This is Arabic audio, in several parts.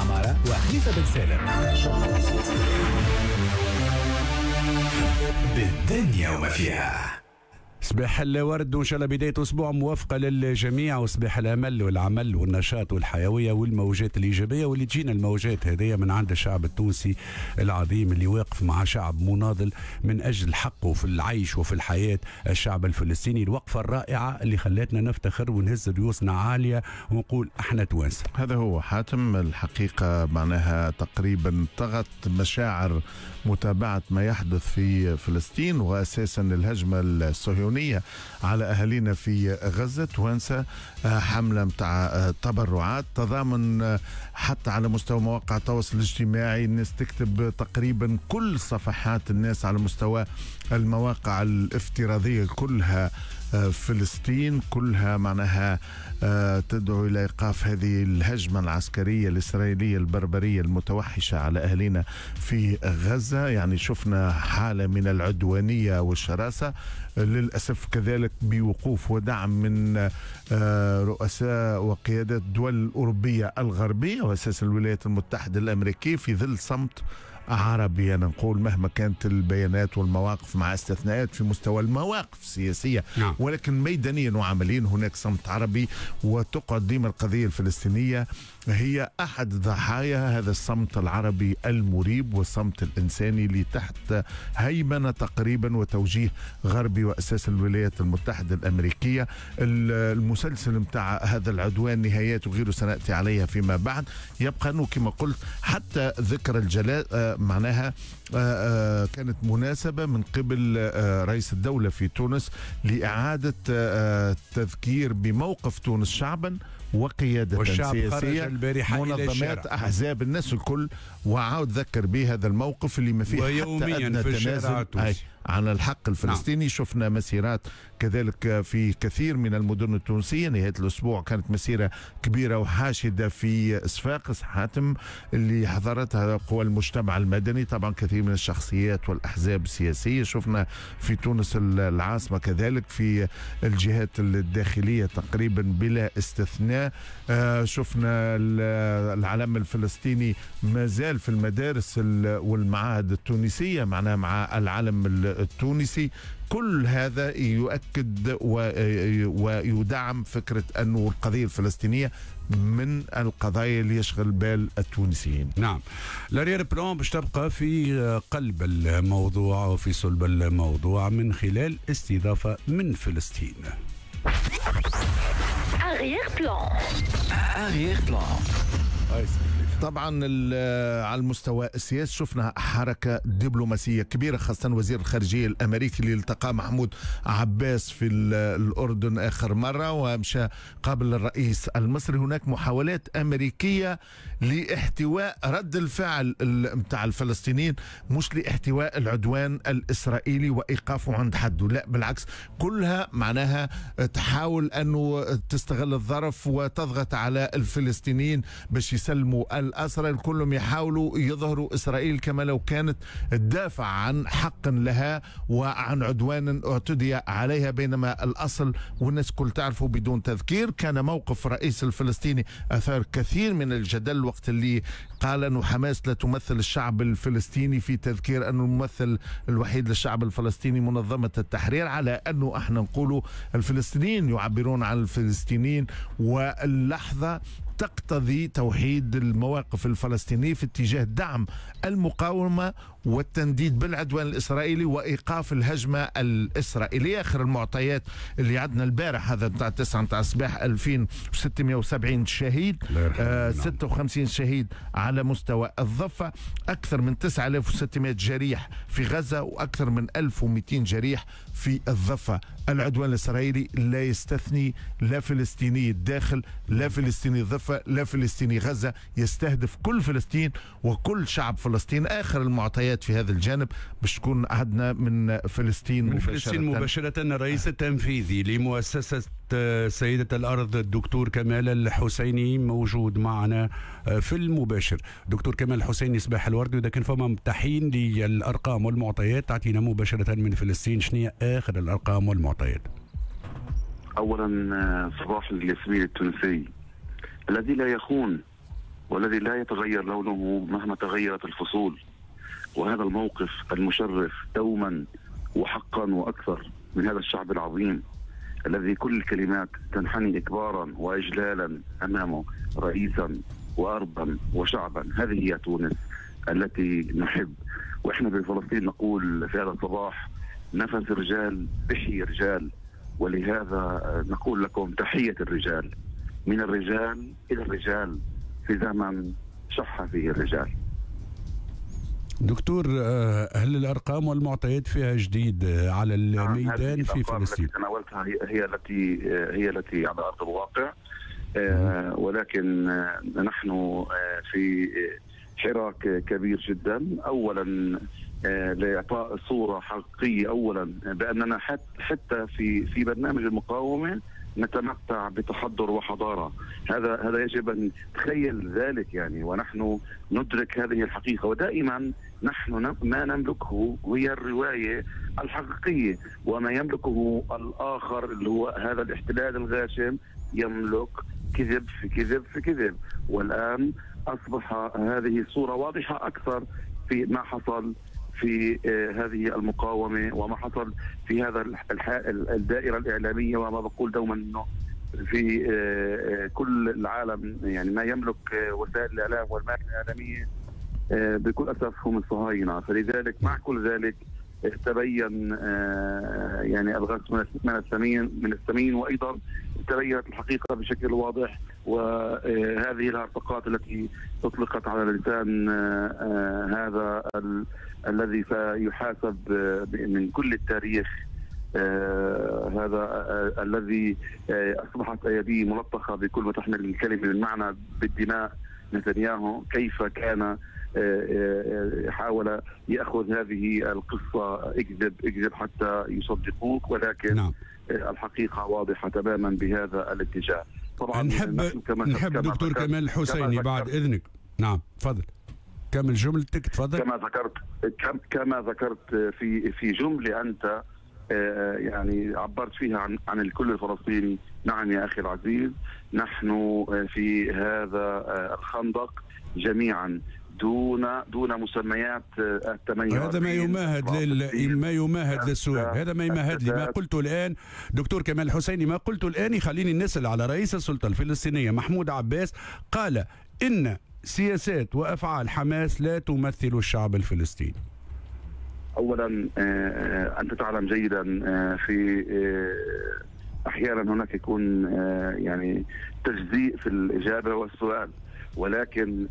عمارة وخليفة بن سالم. بالدنيا وما فيها. صباح الورد وان شاء الله بدايه اسبوع موافقه للجميع، وصباح الامل والعمل والنشاط والحيويه والموجات الايجابيه، واللي تجينا الموجات هذه من عند الشعب التونسي العظيم اللي واقف مع شعب مناضل من اجل حقه في العيش وفي الحياه، الشعب الفلسطيني. الوقفه الرائعه اللي خلتنا نفتخر ونهز ريوسنا عاليه ونقول احنا توانسه. هذا هو حاتم. الحقيقه معناها تقريبا طغت مشاعر متابعه ما يحدث في فلسطين، واساسا الهجمه الصهيونيه على أهالينا في غزة. توانسة حملة متاع تبرعات تضامن حتى على مستوى مواقع التواصل الاجتماعي. الناس تكتب تقريبا كل صفحات الناس على مستوى المواقع الافتراضية كلها فلسطين، كلها معناها تدعو إلى إيقاف هذه الهجمة العسكرية الإسرائيلية البربرية المتوحشة على أهلنا في غزة. يعني شفنا حالة من العدوانية والشراسة، للأسف كذلك بوقوف ودعم من رؤساء وقيادات الدول الأوروبية الغربية وأساس الولايات المتحدة الأمريكية في ظل صمت عربي. أنا نقول مهما كانت البيانات والمواقف مع استثناءات في مستوى المواقف السياسية، ولكن ميدانيا وعمليا هناك صمت عربي، وتقعد ديما القضية الفلسطينية هي أحد ضحايا هذا الصمت العربي المريب والصمت الإنساني اللي تحت هيمنة تقريبا وتوجيه غربي وأساس الولايات المتحدة الأمريكية. المسلسل متاع هذا العدوان نهايته غيره سنأتي عليها فيما بعد. يبقى أنه كما قلت حتى ذكرى الجلاء معناها كانت مناسبة من قبل رئيس الدولة في تونس لإعادة تذكير بموقف تونس شعبا وقيادة سياسية، منظمات أحزاب الناس الكل، وعاود ذكر به هذا الموقف اللي ما فيه حتى أدنى تنازل عن الحق الفلسطيني. شفنا مسيرات كذلك في كثير من المدن التونسية. نهاية الأسبوع كانت مسيرة كبيرة وحاشدة في صفاقس حاتم اللي حضرتها قوى المجتمع المدني، طبعا كثير من الشخصيات والأحزاب السياسية. شفنا في تونس العاصمة كذلك في الجهات الداخلية تقريبا بلا استثناء. شفنا العلم الفلسطيني ما زال في المدارس والمعاهد التونسية معناها مع العلم التونسي. كل هذا يؤكد ويدعم فكرة أنه القضية الفلسطينية من القضايا اللي يشغل بال التونسيين. نعم، لارير بلان باش تبقى في قلب الموضوع وفي صلب الموضوع من خلال استضافة من فلسطين. Arrière plan. Arrière plan. طبعا على المستوى السياسي شفنا حركة دبلوماسية كبيرة، خاصة وزير الخارجية الأمريكي اللي التقى محمود عباس في الأردن آخر مرة ومشى قابل الرئيس المصري. هناك محاولات أمريكية لاحتواء رد الفعل متاع الفلسطينيين، مش لاحتواء العدوان الإسرائيلي وإيقافه عند حده، لا بالعكس، كلها معناها تحاول أنه تستغل الظرف وتضغط على الفلسطينيين باش يسلموا الأسرى. كلهم يحاولوا يظهروا إسرائيل كما لو كانت تدافع عن حق لها وعن عدوان اعتدي عليها، بينما الأصل والناس كل تعرفوا بدون تذكير كان موقف الرئيس الفلسطيني أثار كثير من الجدل وقت اللي قال أنه حماس لا تمثل الشعب الفلسطيني، في تذكير أنه الممثل الوحيد للشعب الفلسطيني منظمة التحرير، على أنه احنا نقولوا الفلسطينيين يعبرون عن الفلسطينيين، واللحظة تقتضي توحيد المواقف الفلسطينية في اتجاه دعم المقاومة والتنديد بالعدوان الإسرائيلي وإيقاف الهجمة الإسرائيلية. آخر المعطيات اللي عندنا البارح هذا بتاع 9 متاع الصباح 2670 شهيد، 56 شهيد على مستوى الضفة، أكثر من 9600 جريح في غزة وأكثر من 1200 جريح في الضفة. العدوان الإسرائيلي لا يستثني لا فلسطيني الداخل لا فلسطيني الضفة لا فلسطيني غزة، يستهدف كل فلسطين وكل شعب فلسطين. آخر المعطيات في هذا الجانب باش تكون عدنا من فلسطين مباشرة. الرئيس التنفيذي لمؤسسة سيدة الأرض الدكتور كمال الحسيني موجود معنا في المباشر. دكتور كمال الحسيني صباح الورد، وإذا كان فما متاحين للأرقام والمعطيات تعطينا مباشرة من فلسطين شنو آخر الأرقام والمعطيات. أولا صباح الياسمين التونسي الذي لا يخون والذي لا يتغير لونه مهما تغيرت الفصول. وهذا الموقف المشرف دوما وحقا وأكثر من هذا الشعب العظيم الذي كل الكلمات تنحني إكبارا وإجلالا أمامه رئيسا وأرضا وشعبا. هذه هي تونس التي نحب. وإحنا بفلسطين نقول في هذا الصباح: نفس الرجال بحي رجال. ولهذا نقول لكم تحية الرجال، من الرجال إلى الرجال في زمن شح فيه الرجال. دكتور، هل الأرقام والمعطيات فيها جديد على الميدان في فلسطين؟ التي تناولتها هي التي على أرض الواقع، ولكن نحن في حراك كبير جدا. أولا لإعطاء صورة حقيقية أولا بأننا حتى في برنامج المقاومة نتمتع بتحضر وحضارة. هذا يجب أن نتخيل ذلك يعني، ونحن ندرك هذه الحقيقة. ودائما نحن ما نملكه هي الرواية الحقيقية، وما يملكه الآخر اللي هو هذا الاحتلال الغاشم يملك كذب في كذب في كذب. والآن أصبح هذه الصورة واضحة أكثر في ما حصل في هذه المقاومة وما حصل في هذا الدائرة الإعلامية. وما بقول دوما أنه في كل العالم يعني ما يملك وسائل الإعلام والماكينة الإعلامية بكل أسف هم الصهاينة. فلذلك مع كل ذلك تبين يعني الغاز من الثمين، وأيضا تبينت الحقيقة بشكل واضح. وهذه الهرطقات التي أطلقت على لسان هذا الذي سيحاسب من كل التاريخ، هذا الذي أصبحت أيديه ملطخة بكل ما تحمل الكلمة من معنى بالدماء. نتنياهو كيف كان حاول يأخذ هذه القصة اكذب حتى يصدقوك، ولكن نعم. الحقيقة واضحة تماما بهذا الاتجاه. طبعا نحب دكتور كمال الحسيني بعد إذنك. نعم تفضل كمل جملتك تفضل. كما ذكرت في جملة أنت يعني عبرت فيها عن الكل الفلسطيني. نعم يا أخي العزيز، نحن في هذا الخندق جميعا دون مسميات التميز. هذا ما يمهد للسؤال، هذا ما يمهد لي. ما قلته الآن دكتور كمال الحسيني، ما قلته الآن يخليني نسأل على رئيس السلطة الفلسطينية محمود عباس. قال إن سياسات وأفعال حماس لا تمثل الشعب الفلسطيني. أولا أنت تعلم جيدا في أحيانا هناك يكون يعني تجزيء في الإجابة والسؤال، ولكن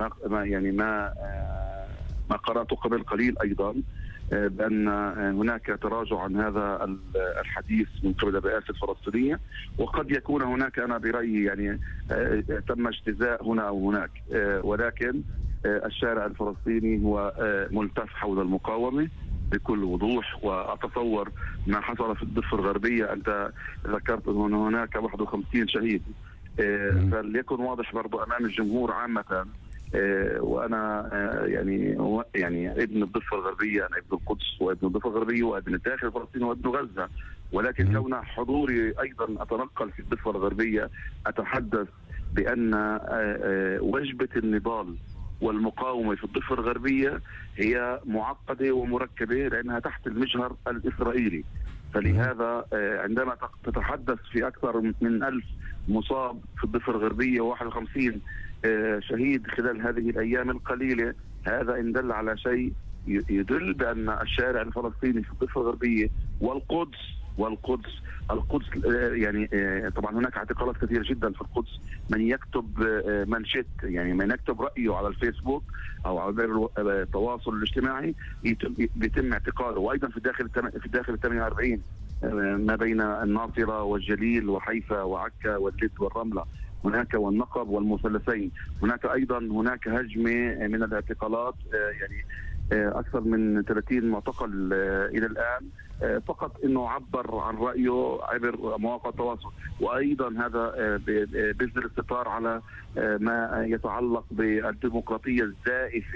ما قرأته قبل قليل أيضا بأن هناك تراجع عن هذا الحديث من قبل الرئاسة الفلسطينية، وقد يكون هناك أنا برأيي يعني تم اجتزاء هنا أو هناك، ولكن الشارع الفلسطيني هو ملتف حول المقاومة بكل وضوح. وأتصور ما حصل في الضفة الغربية، أنت ذكرت أن هناك 51 شهيد، فليكن واضح برضو أمام الجمهور عامة. وأنا يعني ابن الضفة الغربية، أنا ابن القدس وابن الضفة الغربية وابن الداخل الفلسطيني وابن غزة، ولكن كون حضوري أيضا أتنقل في الضفة الغربية أتحدث بأن وجبة النضال والمقاومة في الضفة الغربية هي معقدة ومركبة لأنها تحت المجهر الإسرائيلي. فلهذا عندما تتحدث في أكثر من 1000 مصاب في الضفة الغربية و51 شهيد خلال هذه الأيام القليلة، هذا إن دل على شيء يدل بأن الشارع الفلسطيني في الضفة الغربية والقدس يعني طبعا هناك اعتقالات كثيرة جدا في القدس. من يكتب منشط يعني من يكتب رأيه على الفيسبوك أو على التواصل الاجتماعي بيتم اعتقاله. وأيضا في الداخل 48 ما بين الناصرة والجليل وحيفا وعكا واللد والرملة هناك والنقب والمثلثين هناك أيضا هجمة من الاعتقالات، يعني أكثر من 30 معتقل إلى الآن فقط أنه عبر عن رأيه عبر مواقع التواصل. وأيضا هذا بذل الستار على ما يتعلق بالديمقراطية الزائفة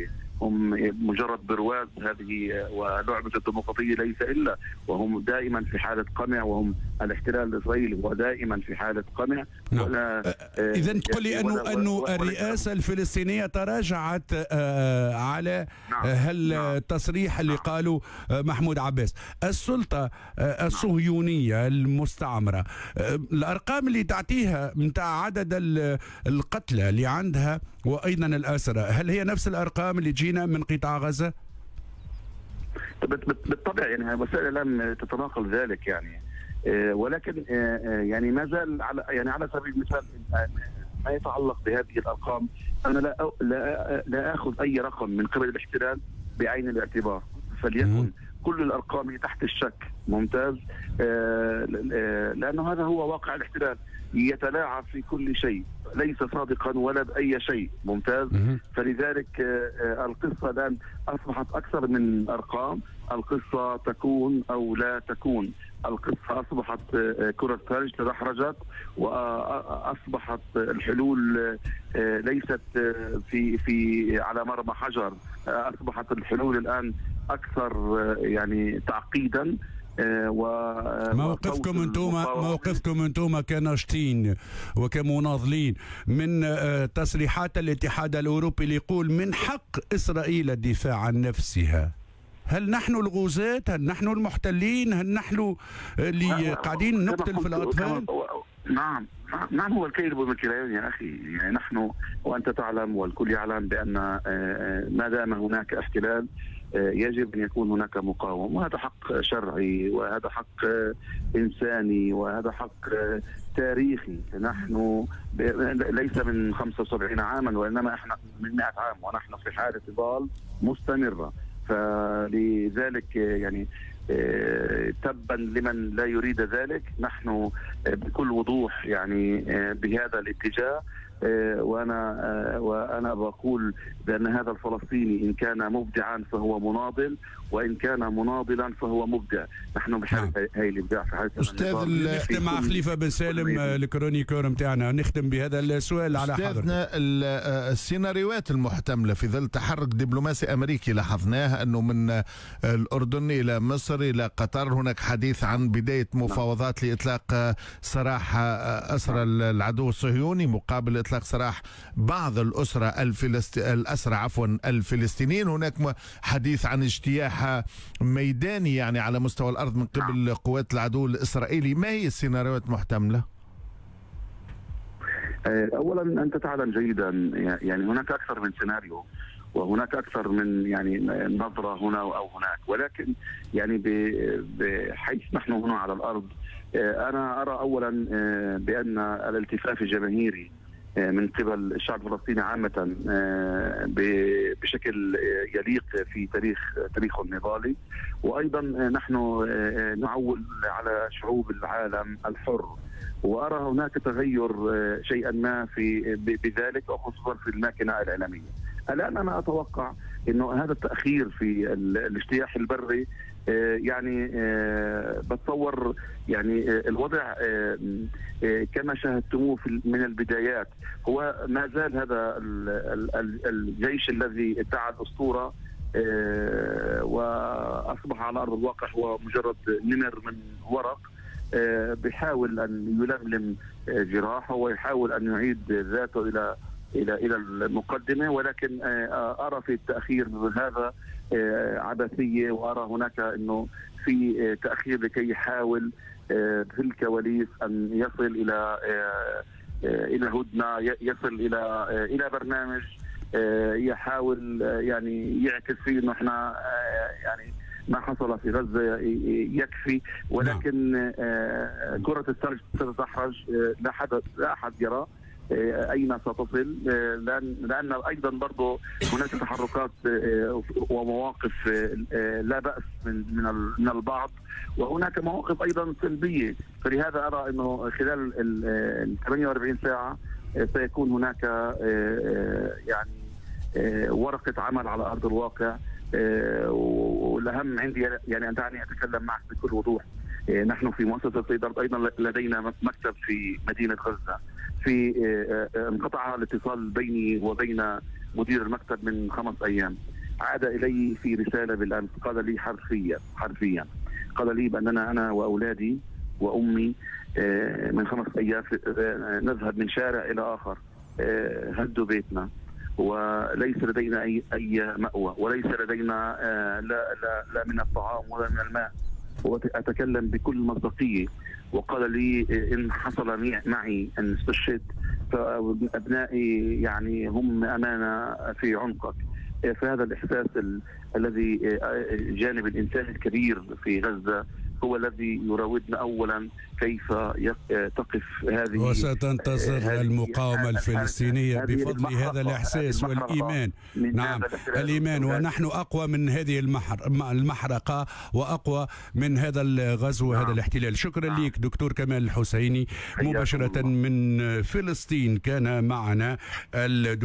هم مجرد برواز هذه، ولعبة الديمقراطية ليس إلا، وهم دائما في حالة قمع، وهم الاحتلال الإسرائيلي هو دائما في حالة قمع. نعم. إذا تقول لي أنه الرئاسة الفلسطينية تراجعت على هالتصريح اللي قاله محمود عباس. السلطة الصهيونية المستعمرة، الأرقام اللي تعطيها متاع عدد القتلى اللي عندها وأيضا الأسرى، هل هي نفس الأرقام اللي جينا من قطاع غزة؟ بالطبع يعني مسألة لم تتناقل ذلك يعني، ولكن يعني ما زال على سبيل المثال ما يتعلق بهذه الأرقام، أنا لا أخذ أي رقم من قبل الاحتلال بعين الاعتبار، فليكن كل الأرقام تحت الشك. ممتاز. لأنه هذا هو واقع الاحتلال، يتلاعب في كل شيء، ليس صادقا ولا بأي شيء. ممتاز. فلذلك القصة الآن أصبحت أكثر من أرقام، القصة تكون أو لا تكون، القصة أصبحت كرة ثلج تدحرجت، وأصبحت الحلول ليست في على مرمى حجر، أصبحت الحلول الآن أكثر يعني تعقيدا. موقفكم انتم كناشطين وكمناضلين من تصريحات الاتحاد الأوروبي اللي يقول من حق إسرائيل الدفاع عن نفسها، هل نحن الغزاة؟ هل نحن المحتلين؟ هل نحن اللي قاعدين نقتل في الأطفال؟ نعم هو الكيل بالمكيالين يا أخي. يعني نحن وأنت تعلم والكل يعلم بأن ما دام هناك احتلال يجب أن يكون هناك مقاومة، وهذا حق شرعي، وهذا حق إنساني، وهذا حق تاريخي. نحن ليس من 75 عاما، وإنما احنا من 100 عام، ونحن في حالة ضال مستمرة. فلذلك يعني تبا لمن لا يريد ذلك. نحن بكل وضوح يعني بهذا الاتجاه، وأنا بقول بأن هذا الفلسطيني إن كان مبدعا فهو مناضل، وإن كان مناضلا فهو مبدع. نحن بحالة هاي الإبداع في حالة أستاذ. نختم مع خليفة بن سالم الكرونيكور متاعنا، نختم بهذا السؤال على حضرتك. أستاذنا، السيناريوهات المحتملة في ظل تحرك دبلوماسي أمريكي لاحظناه أنه من الأردن إلى مصر إلى قطر هناك حديث عن بداية مفاوضات لإطلاق سراح أسرى العدو الصهيوني مقابل إطلاق سراح بعض الأسرى الفلسطينيين. هناك حديث عن اجتياح ميداني يعني على مستوى الأرض من قبل قوات العدو الإسرائيلي. ما هي السيناريوهات المحتملة؟ أولا أنت تعلم جيدا يعني هناك أكثر من سيناريو، وهناك أكثر من يعني نظرة هنا أو هناك، ولكن يعني بحيث نحن هنا على الأرض أنا أرى أولا بأن الالتفاف الجماهيري من قبل الشعب الفلسطيني عامة بشكل يليق في تاريخه النضالي، وأيضا نحن نعول على شعوب العالم الحر، وأرى هناك تغير شيئا ما بذلك، وخصوصا في الماكنة الإعلامية. الآن أنا أتوقع أنه هذا التأخير في الاجتياح البري يعني بتصور يعني الوضع كما شاهدتموه من البدايات، هو ما زال هذا الجيش الذي ادعى الأسطورة وأصبح على أرض الواقع هو مجرد نمر من ورق، بيحاول أن يلملم جراحه ويحاول أن يعيد ذاته إلى المقدمة، ولكن أرى في التأخير هذا عبثية، وأرى هناك أنه في تأخير لكي يحاول في الكواليس أن يصل إلى هدنة، يصل إلى برنامج يحاول يعني يعكس فيه أنه احنا يعني ما حصل في غزة يكفي، ولكن كرة الثلج ستتدحرج، لا أحد يرى أين ستصل، لأن أيضا برضو هناك تحركات ومواقف لا بأس من البعض، وهناك مواقف أيضا سلبية. فلهذا أرى أنه خلال ال 48 ساعة سيكون هناك يعني ورقة عمل على أرض الواقع. والأهم عندي يعني أن دعني أتكلم معك بكل وضوح، نحن في مؤسسة سيدرت أيضا لدينا مكتب في مدينة غزة، انقطع الاتصال بيني وبين مدير المكتب من 5 أيام. عاد إلي في رسالة بالأمس، قال لي حرفيا قال لي بأننا أنا وأولادي وأمي من 5 أيام نذهب من شارع إلى آخر، هدوا بيتنا وليس لدينا أي مأوى، وليس لدينا لا من الطعام ولا من الماء. وأتكلم بكل مصداقية، وقال لي إن حصل معي أن استشهدت فأبنائي يعني هم أمانة في عنقك. فهذا الإحساس الذي جانب الإنسان الكبير في غزة هو الذي يراودنا أولا كيف تقف هذه، وستنتصر المقاومة الفلسطينية بفضل هذا الإحساس والإيمان. نعم الإيمان، ونحن أقوى من هذه المحرقة وأقوى من هذا الغزو وهذا الاحتلال. شكرا لك دكتور كمال الحسيني مباشرة من فلسطين كان معنا.